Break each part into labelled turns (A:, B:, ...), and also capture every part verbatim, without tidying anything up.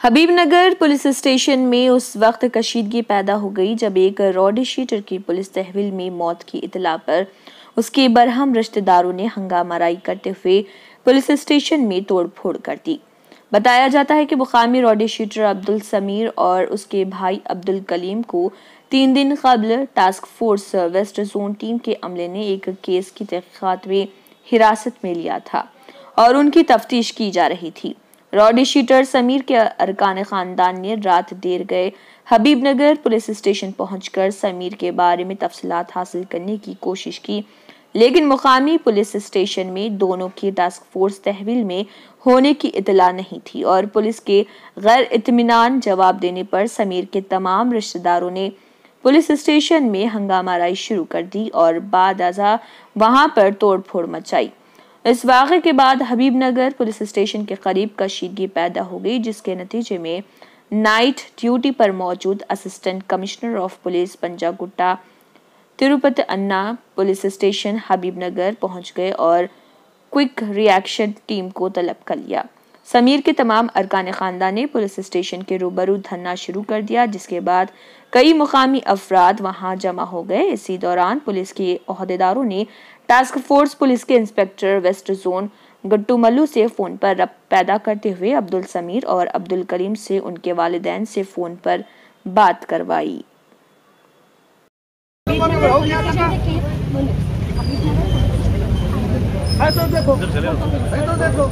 A: Habibnagar police station में उस वक्त कशीदगी पैदा हो गई जब एक रॉडी शीटर की पुलिस तहवील में मौत की इतला पर उसके बरहम रिश्तेदारों ने हंगामाराई करते हुए पुलिस स्टेशन में तोड़फोड़ कर दी। बताया जाता है कि मुकामी रॉडी शीटर अब्दुल समीर और उसके भाई अब्दुल कलीम को तीन दिन कबल task force west zone team के अमले ने एक केस की तहकीकात में हिरासत में लिया था और उनकी तफ्तीश की जा रही थी। रॉडी शीटर समीर के अरकान खानदान ने रात देर गए हबीबनगर पुलिस स्टेशन पहुंचकर समीर के बारे में तफसीलात हासिल करने की कोशिश की, लेकिन मुकामी पुलिस स्टेशन में दोनों की टास्क फोर्स तहवील में होने की इतला नहीं थी और पुलिस के गैर इत्मीनान जवाब देने पर समीर के तमाम रिश्तेदारों ने पुलिस स्टेशन में हंगामाराई शुरू कर दी और बाद अज़ा वहां पर तोड़फोड़ मचाई। इस वाक़े के बाद हबीबनगर पुलिस स्टेशन के करीब कशीदगी पैदा हो गई, जिसके नतीजे में नाइट ड्यूटी पर मौजूद assistant commissioner of police Panjagutta Tirupati Anna police station Habibnagar पहुंच गए और क्विक रिएक्शन टीम को तलब कर लिया। समीर के तमाम अरकान खानदान ने पुलिस स्टेशन के रूबरू धरना शुरू कर दिया, जिसके बाद कई मुकामी अफराद वहां जमा हो गए। इसी दौरान पुलिस के ओहदेदारों ने टास्क फोर्स पुलिस के inspector west zone Gattu Mallu से फोन पर रब्त पैदा करते हुए अब्दुल समीर और अब्दुल कलीम से उनके वालिदैन से फोन पर बात करवाई।
B: तो देखो, तो देखो।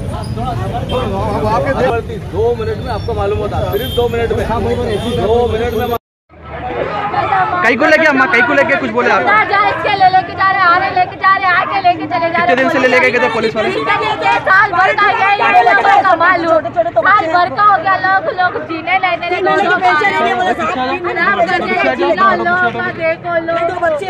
B: दो मिनट में आपको मालूम होता, सिर्फ दो मिनट में दो मिनट में
C: कई को लेके अम्मा कई को लेके कुछ बोले आप?
D: इसके ले लेके जा रहे, आने लेके जा रहे, आगे लेके चले जा रहे।
C: कितने दिन से ले लेके गए थे पुलिस वाले?
D: साल भर का गए, लोगों का मालूम साल भर का हो गया। लोग लोग जीने लेने लोगों का देखो, लोग बच्चे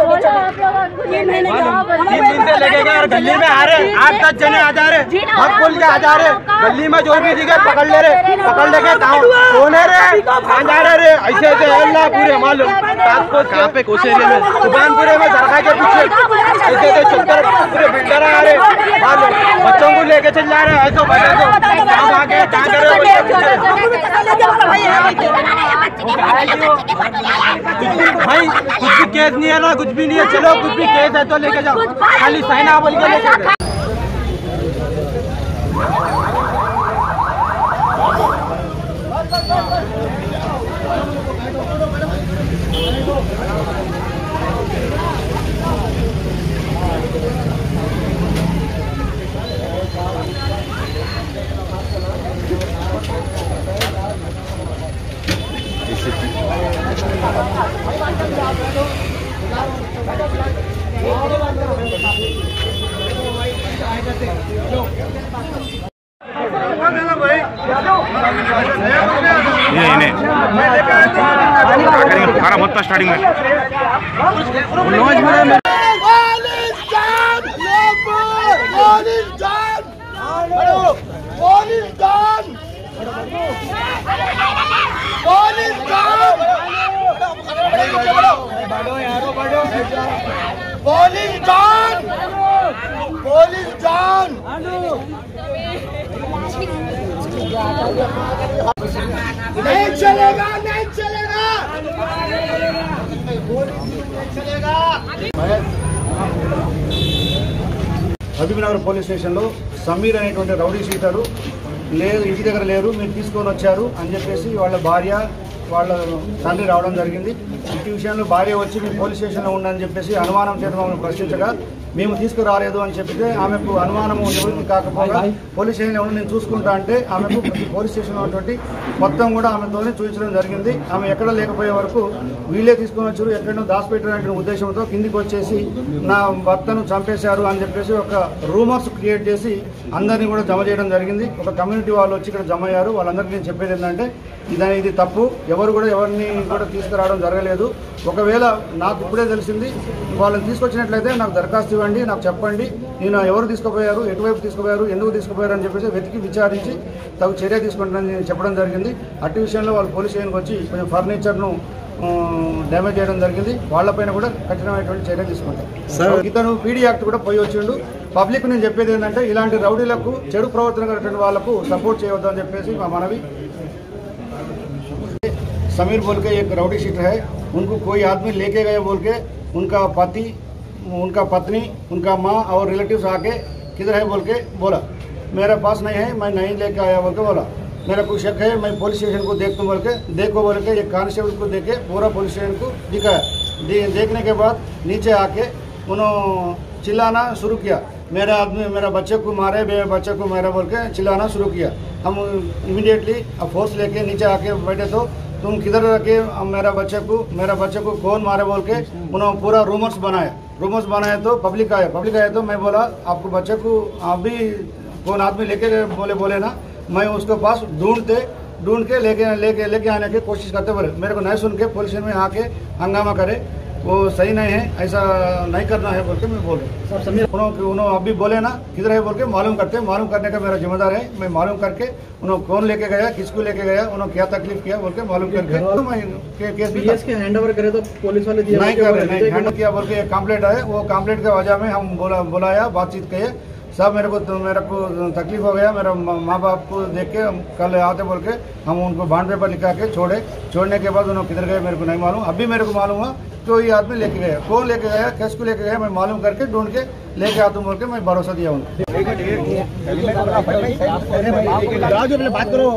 B: गली में आ रहे, आठ दस जने आ जा रहे, हम पुल के आ जा रहे, गली में जो भी दिखे पकड़ ले रहे, पकड़ लेके कौन है रे, कहाँ जा रहे रे, ऐसे ऐसे अल्लाह पूरे मालूम कहाँ पे कौन से एरिया में, सुभानपुरे में दरगाह के पीछे ऐसे ऐसे चलकर पूरे बिल्डर आ रहे मालूम, बच्चों को लेके चल जा रहे हैं, ऐसा बच्चे को कहाँ भागे कहाँ करे भाई, कुछ भी केस नहीं है ना, कुछ भी नहीं है, चलो कुछ भी केस है तो लेके जाओ, खाली साइना बोल के लेके
C: ये इन्हें खाना बहुत था स्टार्टिंग में।
B: नहीं चलेगा, नहीं चलेगा, चलेगा। हबीबनगर పోలీస్ స్టేషన్లో సమీర్ అనేటువంటి రౌడీ షీటరు లేదు, ఇంటి దగ్గర లేరు, మీరు తీసుకొని వచ్చారు అని చెప్పేసి వాళ్ళ భార్య వాళ్ళ తండ్రి రావడం జరిగింది। ఇంటి విషయంలో భార్య వచ్చి మీ పోలీస్ స్టేషన్లో ఉండని చెప్పేసి అనుమానం చేత మమ్మల్ని ప్రశ్నించగా మేము తీసుకురాలేదు అని చెప్పితే ఆమెకు అనుమానం నివృత్తి కాకపోగా పోలీస్ స్టేషన్లో ఉండి నేను చూసుకుంటా అంటే ఆమెకు పోలీస్ స్టేషన్లో ఉన్నటువంటి మొత్తం కూడా ఆమెతోనే చూపించడం జరిగింది। ఆమె ఎక్కడ లేకపోయే వరకు వీళ్ళే తీసుకొని వచ్చారు, ఎక్కడో దాచిపెట్టారనే ఉద్దేశంతో కిందికి వచ్చేసి నా భర్తను చంపేశారు అని చెప్పేసి ఒక రూమర్స్ క్రియేట్ చేసి అందరినీ కూడా జమ చేయడం జరిగింది। ఒక కమ్యూనిటీ వాళ్ళు వచ్చి ఇక్కడ జమ అయ్యారు। వాళ్ళందరికీ నేను చెప్పేది ఏంటంటే ఇదని ఇది తప్పు, ఎవరు కూడా ఎవరిని కూడా తీసుకురావడం జరగలేదు। ఒకవేళ నాకు ఇప్పుడే తెలిసింది, వాళ్ళని తీసుకొచ్చినట్లయితే నాకు దరఖాస్తు ఇవ్వండి, నాకు చెప్పండి, నేను ఎవరు తీసుకుపోయారు, ఎటువైపు తీసుకుపోయారు, ఎందుకు తీసుకుపోయారు అని చెప్పేసి వెతికి విచారించి తగు చర్య తీసుకుంటానని నేను చెప్పడం జరిగింది। అట్టి విషయంలో వాళ్ళు పోలీస్ స్టేషన్కి వచ్చి కొంచెం ఫర్నిచర్ను డ్యామేజ్ చేయడం జరిగింది। వాళ్ళపైన కూడా కఠినమైనటువంటి చర్య తీసుకుంటారు। ఇతను పీడీ యాక్ట్ కూడా పోయి వచ్చిండు। పబ్లిక్ నేను చెప్పేది ఏంటంటే ఇలాంటి రౌడీలకు చెడు ప్రవర్తన కలిగినటువంటి వాళ్ళకు సపోర్ట్ చేయవద్దు అని చెప్పేసి మా మనవి। समीर बोल के एक राउडी शीटर है, उनको कोई आदमी लेके गए बोल के उनका पति, उनका पत्नी, उनका माँ और रिलेटिव्स आके किधर है बोल के बोला। मेरे पास नहीं है, मैं नहीं लेके आया बोल के बोला। मेरा कोई शक है, मैं पुलिस स्टेशन को देखता बोल के देखो बोल के एक कांस्टेबल को देखे पूरा पुलिस स्टेशन को दिखाया। दे, देखने के बाद नीचे आके उन्होंने चिल्लाना शुरू किया, मेरा आदमी मेरा बच्चे को मारे, मेरे बच्चे को मारा बोल के चिल्लाना शुरू किया। हम इमीडिएटली फोर्स लेके नीचे आके बैठे तो तुम किधर रखे मेरा बच्चे को, मेरा बच्चे को कौन मारे बोल के उन्होंने पूरा रूमर्स बनाया। रूमर्स बनाए तो पब्लिक आया, पब्लिक आया तो मैं बोला आपको बच्चे को आप भी कौन आदमी लेके गए बोले बोले ना, मैं उसके पास ढूंढते ढूंढ के लेके लेके लेके आने की कोशिश करते बोले। मेरे को नहीं सुन के पुलिस में आके हंगामा करे, वो सही नहीं है, ऐसा नहीं करना है बोल के मैं बोल रहा हूँ। उन्होंने अभी बोले ना किधर है बोल के मालूम करते, मालूम करने का मेरा जिम्मेदार है। मैं मालूम करके उन्होंने कौन लेके गया, किसको लेके गया, उन्होंने क्या तकलीफ किया बोल के मालूम करके तो मैं केस भी
C: के हैंड ओवर करे तो पुलिस वाले दिया
B: नहीं कर रहे, नहीं हैंड किया बोल के एक कंप्लेंट है। वो कंप्लेंट के वजह में हम बोला बुलाया, बातचीत किए सब। मेरे को तो मेरे को तकलीफ हो गया, मेरा माँ बाप को देख के हम कल आते बोल के हम उनको बॉन्ड पेपर लिखा के छोड़े। छोड़ने के बाद उन्होंने किधर गए मेरे को नहीं मालूम। अभी मेरे को मालूम हुआ तो ये आदमी लेके गया, कौन लेके गया, किसको लेके गया, मैं मालूम करके ढूंढ के लेके आता हूँ बोल के मैं भरोसा दिया उनको।
E: बात करो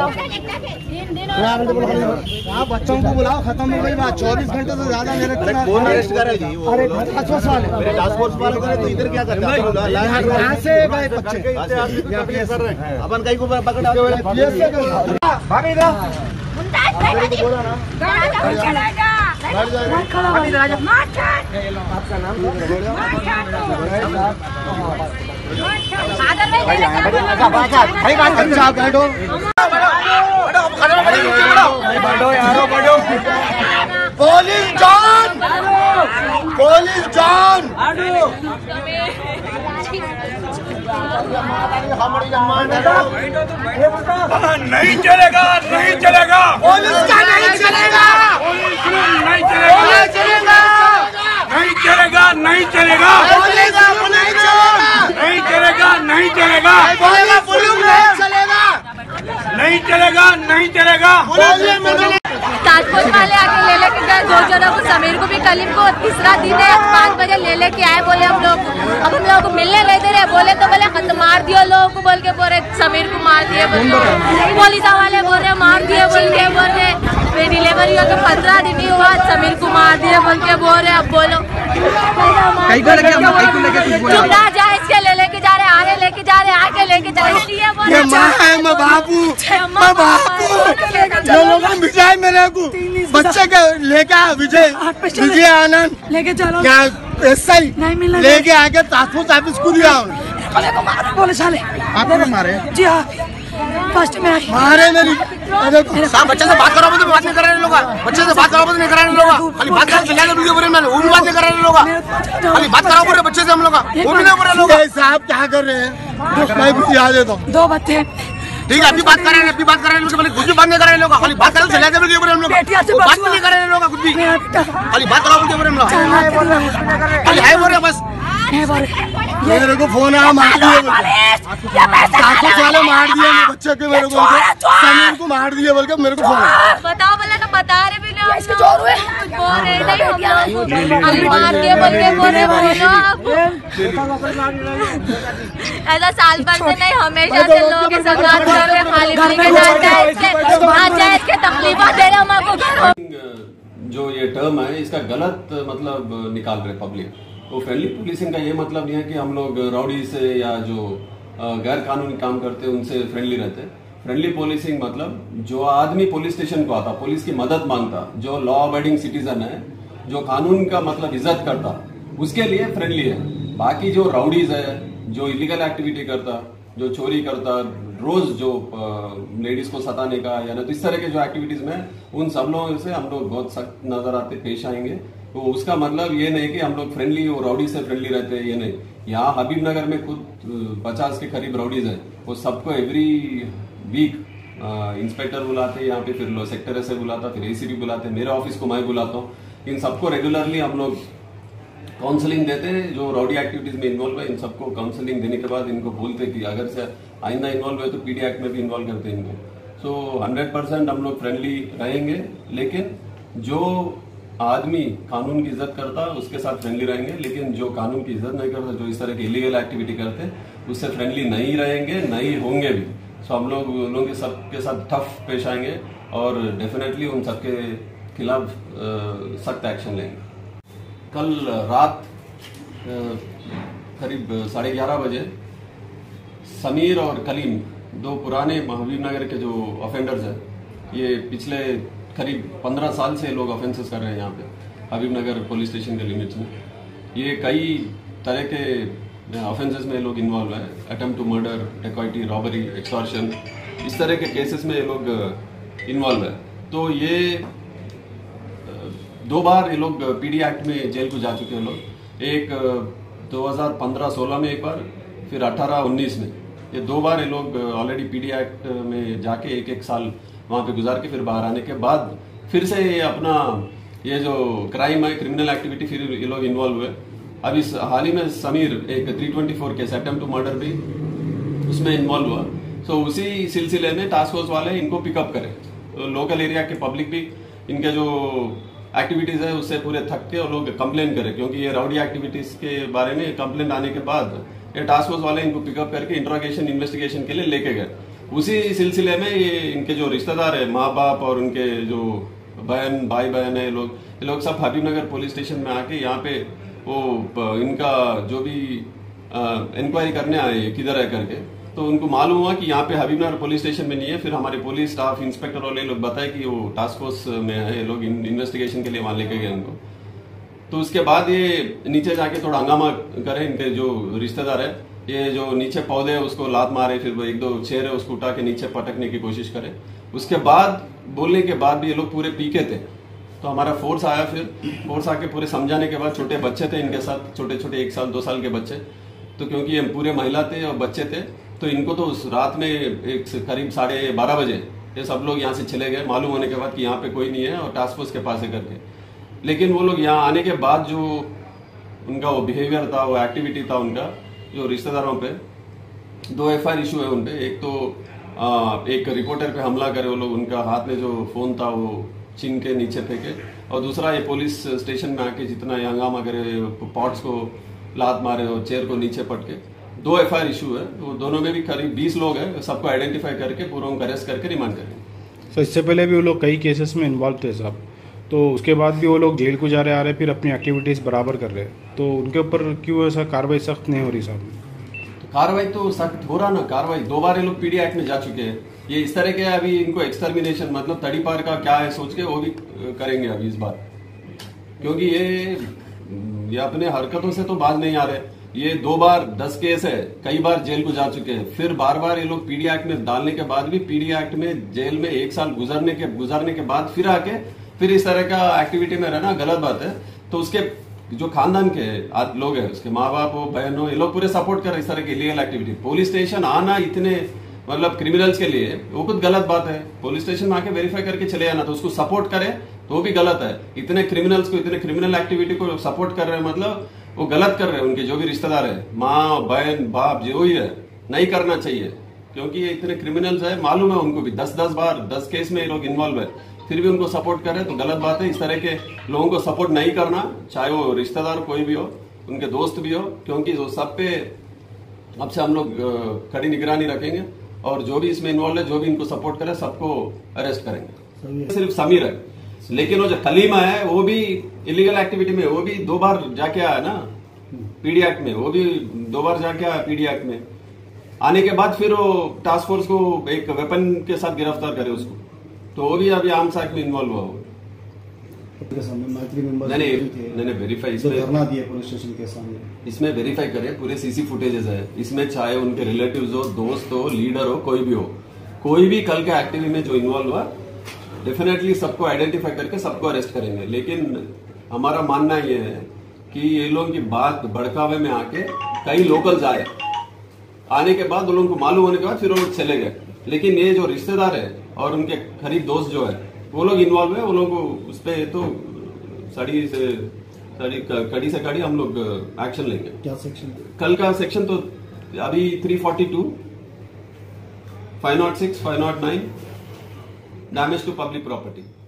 E: आप बच्चों को बुलाओ, खत्म हो गई बात। चौबीस घंटे से ज्यादा मेरे कौन अरेस्ट करे जी? अरे टास्क फोर्स वाले, टास्क फोर्स वाले करे तो इधर क्या करते हैं? यहाँ से गए बच्चे अपन कहीं को पकड़ा भागे इधर पुलिस जान, पुलिस जान
F: नहीं चलेगा, नहीं चलेगा,
E: पुलिस का नहीं चलेगा,
F: नहीं चलेगा, नहीं चलेगा, नहीं चलेगा,
E: पुलिस को नहीं चलेगा,
F: नहीं चलेगा, नहीं चलेगा,
E: पुलिस नहीं चलेगा,
F: नहीं चलेगा, नहीं चलेगा।
D: ताजपुर वाले आके ले लेके गए दो जनों को, समीर को भी, कलीम को। तीसरा दिन है, पाँच बजे ले लेके आए, बोले हम लोग अब हम लोग को मिलने नहीं दे रहे, बोले तो बोले खत मार दियो लोगों को बोल के बोले, समीर को मार दिए बोल के। पुलिस वाले बोल रहे मार दिए बोल के बोल रहे, फिर डिलीवरी होकर पंद्रह दिन ही हुआ, समीर को मार दिए बोल के बोल रहे। अब बोलो चुप ना जाए, इसके ले लेके जा रहे, आगे लेके जा रहे, आगे लेके जा रहे,
E: ये माँ है, मैं बापू, मैं बापू, लोगों विजय मेरे को बच्चे के लेके विजय विजय आनंद
G: लेके चलो
E: क्या एसआई लेके आके ट्रांसपोर्ट ऑफिस को दिया।
G: बोले साले
E: आपने मारे?
G: जी हाँ, फर्स्ट में आई
E: मारे मेरी। साहब बच्चे से बात करो तो बात नहीं कर रहे लोग, बच्चे से बात करो तो नहीं कर रहे लोग, खाली बात करो चले वीडियो बोल रहे, वो भी बात नहीं कर रहे लोग, खाली बात करो बोल रहे बच्चे से हम लोग, वो भी नहीं बोल रहे लोग। साहब क्या कर रहे हैं? मैं भी याद देता हूँ,
G: दो बच्चे
E: ठीक है, अभी बात कर रहे हैं, अभी बात कर रहे हैं, कुछ भी बात नहीं कर रहे लोग, खाली बात करो चले वीडियो बोल रहे हम लोग, बात नहीं कर रहे लोग, कुछ भी खाली बात करो वीडियो बोल रहे हम लोग, खाली हाय बोल रहे बस। मेरे को फोन आया, मार दिए ट्रांसपोर्ट वाले, मार दिए बच्चे के, मेरे को समीर को मार दिए बोल के मेरे को फोन आया।
D: बताओ बोले तो बता रहे भी नहीं, इसके जोर हुए बोल रहे नहीं हम लोग खाली मार दिए बोल के बोल रहे, बोलो ऐसा साल भर से नहीं, हमेशा से लोगों के संघात कर रहे, खाली के जाते हैं, इसके नाजायज के तकलीफ दे रहे हम आपको।
H: जो ये टर्म है इसका गलत मतलब निकाल रहे पब्लिक। तो फ्रेंडली पुलिसिंग का ये मतलब नहीं है कि हम लोग राउडी से या जो गैर कानूनी काम करते हैं उनसे फ्रेंडली रहते हैं। फ्रेंडली पुलिसिंग मतलब जो आदमी पुलिस स्टेशन को आता, पुलिस की मदद मांगता, जो लॉ अबाइडिंग सिटीजन है, जो कानून का मतलब इज्जत करता, उसके लिए फ्रेंडली है। बाकी जो राउडीज है, जो इलीगल एक्टिविटी करता, जो चोरी करता, रोज जो लेडीज को सताने का या तो इस तरह के जो एक्टिविटीज में, उन सब लोगों से हम लोग बहुत सख्त नजर आते, पेश आएंगे। तो उसका मतलब ये नहीं कि हम लोग फ्रेंडली और राउडी से फ्रेंडली रहते हैं, ये नहीं। यहाँ हबीबनगर में खुद पचास के करीब राउडीज है, वो सबको एवरी वीक इंस्पेक्टर बुलाते हैं यहाँ पे, फिर लोग सेक्टर से बुलाता, फिर एसीपी बुलाते, मेरे ऑफिस को मैं बुलाता हूँ। इन सबको रेगुलरली हम लोग काउंसलिंग देते हैं, जो राउडी एक्टिविटीज में इन्वॉल्व है इन सबको काउंसलिंग देने के बाद इनको बोलते कि अगर से आइंदा इन्वॉल्व है तो पीडी एक्ट में भी इन्वॉल्व करते हैं इनको। सो हंड्रेड परसेंट हम लोग फ्रेंडली रहेंगे, लेकिन जो आदमी कानून की इज्जत करता उसके साथ फ्रेंडली रहेंगे, लेकिन जो कानून की इज्जत नहीं करता, जो इस तरह की इलीगल एक्टिविटी करते, उससे फ्रेंडली नहीं रहेंगे, नहीं होंगे भी। सो हम लोग उन लोगों के सबके साथ टफ पेश आएंगे और डेफिनेटली उन सबके खिलाफ सख्त एक्शन लेंगे। कल रात करीब साढ़े ग्यारह बजे समीर और कलीम, दो पुराने हबीबनगर के जो ऑफेंडर्स हैं, ये पिछले करीब पंद्रह साल से लोग ऑफेंसेस कर रहे हैं यहाँ पे हबीबनगर पुलिस स्टेशन के लिमिट्स में। ये कई तरह के ऑफेंसेस में लोग इन्वॉल्व है, attempt to murder, dacoity, robbery, extortion, इस तरह के केसेस में ये लोग इन्वॉल्व है। तो ये दो बार ये लोग पीडी एक्ट में जेल को जा चुके हैं लोग, एक दो हज़ार पंद्रह सोलह में एक बार, फिर अठारह उन्नीस में। ये दो बार ये लोग ऑलरेडी पीडी एक्ट में जाके एक एक साल वहां पे गुजार के फिर बाहर आने के बाद फिर से ये अपना ये जो क्राइम है, क्रिमिनल एक्टिविटी, फिर ये लोग इन्वॉल्व हुए। अब इस हाल ही में समीर एक तीन सौ चौबीस केस अटेम्प्ट टू मर्डर भी उसमें इन्वॉल्व हुआ। सो उसी सिलसिले में टास्क फोर्स वाले इनको पिकअप करें, तो लोकल एरिया के पब्लिक भी इनके जो एक्टिविटीज है उससे पूरे थक के और लोग कंप्लेन करें, क्योंकि ये राउडी एक्टिविटीज के बारे में कंप्लेन आने के बाद ये टास्क फोर्स वाले इनको पिकअप करके इंट्रोगेशन इन्वेस्टिगेशन के लिए लेके गए। उसी सिलसिले में ये इनके जो रिश्तेदार है, माँ बाप और उनके जो बहन भाई बहन है, लोग ये लोग सब हबीबनगर पुलिस स्टेशन में आके यहाँ पे वो इनका जो भी इंक्वायरी करने आए किधर है करके, तो उनको मालूम हुआ कि यहाँ पे हबीबनगर पुलिस स्टेशन में नहीं है। फिर हमारे पुलिस स्टाफ, इंस्पेक्टर वाले लोग बताए कि वो टास्क फोर्स में है, ये लोग इन्वेस्टिगेशन के लिए वहां लेके गए उनको। तो उसके बाद ये नीचे जाके थोड़ा हंगामा करे, इनके जो रिश्तेदार है, ये जो नीचे पौधे है उसको लात मारे, फिर एक दो चेयर है उसको उठा के नीचे पटकने की कोशिश करे। उसके बाद बोलने के बाद भी ये लोग पूरे पीके थे, तो हमारा फोर्स आया। फिर फोर्स आके पूरे समझाने के बाद, छोटे बच्चे थे इनके साथ, छोटे छोटे एक साल दो साल के बच्चे, तो क्योंकि ये पूरे महिला थे और बच्चे थे, तो इनको तो उस रात में एक करीब साढ़े बारह बजे ये सब लोग यहाँ से चले गए, मालूम होने के बाद कि यहाँ पे कोई नहीं है और टास्क फोर्स के पास है करके। लेकिन वो लोग यहाँ आने के बाद जो उनका वो बिहेवियर था, वो एक्टिविटी था उनका, जो रिश्तेदारों पे दो एफ आई आर इशू है उनपे। एक तो आ, एक रिपोर्टर पे हमला करे वो लोग, उनका हाथ में जो फोन था वो छीन के नीचे फेंके, और दूसरा ये पुलिस स्टेशन में आके जितना ये हंगामा करे, पॉट्स को लात मारे और चेयर को नीचे पटके, दो एफ आई आर इशू है। तो दोनों में भी करीब बीस लोग हैं, सबको आइडेंटिफाई करके पूरा उनको अरेस्ट करके रिमांड करेंगे।
I: सर इससे पहले भी वो लोग कई केसेस में इन्वॉल्व थे साहब, तो उसके बाद भी वो लोग जेल को जा रहे आ रहे, फिर अपनी एक्टिविटीज बराबर कर रहे, तो उनके ऊपर क्यों ऐसा कार्रवाई सख्त नहीं हो रही साहब?
H: तो कार्रवाई तो सख्त हो रहा ना, कार्रवाई दो बार ये लोग पीडी एक्ट में जा चुके हैं। ये इस तरह के अभी इनको एक्सटर्मिनेशन मतलब तड़ी पार का क्या है सोच के वो भी करेंगे अभी इस बार, क्योंकि ये ये अपने हरकतों से तो बाज नहीं आ रहे। ये दो बार दस केस है, कई बार जेल को जा चुके हैं, फिर बार बार ये लोग पीडी एक्ट में डालने के बाद भी पीडी एक्ट में जेल में एक साल गुजरने के गुजरने के बाद फिर आके फिर इस तरह का एक्टिविटी में रहना गलत बात है। तो उसके जो खानदान के लोग हैं, उसके माँ बाप हो, बहन हो, ये लोग पूरे सपोर्ट कर रहे इस तरह की इलीगल एक्टिविटी। पुलिस स्टेशन आना इतने मतलब क्रिमिनल्स के लिए वो कुछ गलत बात है। पुलिस स्टेशन में आके वेरीफाई करके चले जाना, तो उसको सपोर्ट करे तो भी गलत है। इतने क्रिमिनल्स को, इतने क्रिमिनल एक्टिविटी को सपोर्ट कर रहे हैं, मतलब वो गलत कर रहे हैं। उनके जो भी रिश्तेदार है, माँ बहन बाप जो ही है, नहीं करना चाहिए, क्योंकि ये इतने क्रिमिनल्स है, मालूम है उनको भी, दस दस बार दस केस में ये लोग इन्वॉल्व है, फिर भी उनको सपोर्ट कर रहे हैं, तो गलत बात है। इस तरह के लोगों को सपोर्ट नहीं करना, चाहे वो रिश्तेदार कोई भी हो, उनके दोस्त भी हो, क्योंकि वो सब पे अब से हम लोग कड़ी निगरानी रखेंगे और जो भी इसमें इन्वॉल्व है, जो भी इनको सपोर्ट करे, सबको अरेस्ट करेंगे। सिर्फ समीर है, लेकिन वो जो कलीमा है वो भी इलीगल एक्टिविटी में, वो भी दो बार जाके आया ना पीडी एक्ट में, वो भी दो बार जाके आया पीडी एक्ट में। आने के बाद फिर वो टास्क फोर्स को एक वेपन के साथ गिरफ्तार करे उसको, तो वो भी अभी आर्म्स एक्ट में इन्वॉल्व हुआ। मैंने वेरीफाई इसमें
J: धरना दिया पुलिस स्टेशन के सामने,
H: इसमें वेरीफाई करे, पूरे सीसी फुटेजेस है इसमें, चाहे उनके रिलेटिव्स हो, दोस्त हो, लीडर हो, कोई भी हो, कोई भी कल के एक्टिविटी में जो इन्वॉल्व हुआ, डेफिनेटली सबको आइडेंटिफाई करके सबको अरेस्ट करेंगे। लेकिन हमारा मानना यह है कि ये लोगों की बात भड़कावे में आके कई लोकल्स आए, आने के बाद उन लोगों को मालूम होने के बाद फिर वो लोग चले गए। लेकिन ये जो रिश्तेदार है और उनके करीब दोस्त जो है, वो लोग इन्वॉल्व है, वो लोगों को उस पर तो सड़ी से सड़ी कड़ी से कड़ी हम लोग एक्शन लेंगे।
J: क्या सेक्शन?
H: कल का सेक्शन तो अभी three forty two, five not six, five not nine, damage to public property.